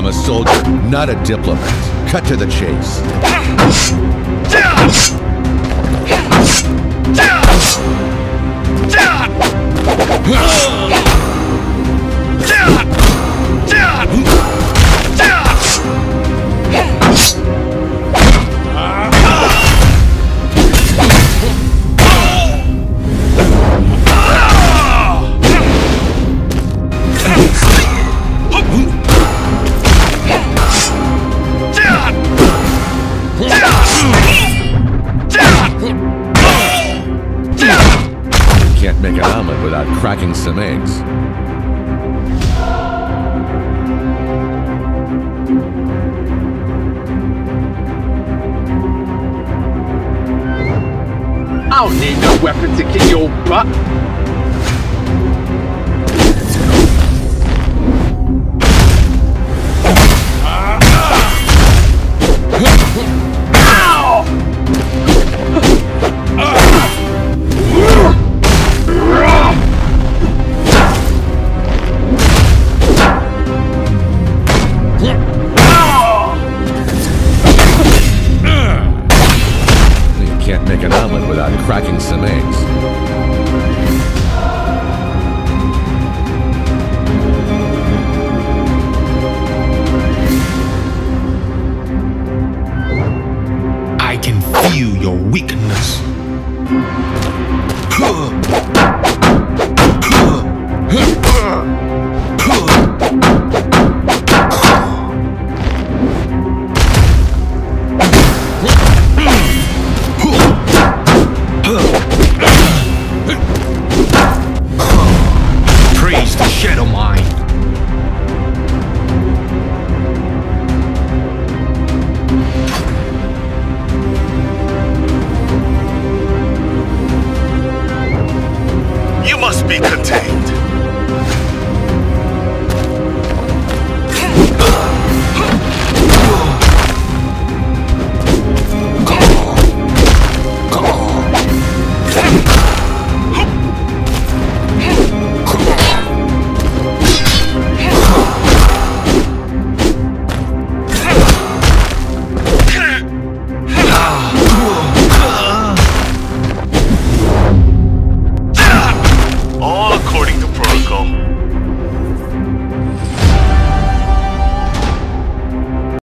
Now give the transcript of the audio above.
I'm a soldier, not a diplomat. Cut to the chase. Can't make an omelet without cracking some eggs. I don't need no weapon to kick your butt. Can't make an omelet without cracking some eggs. I can feel your weakness.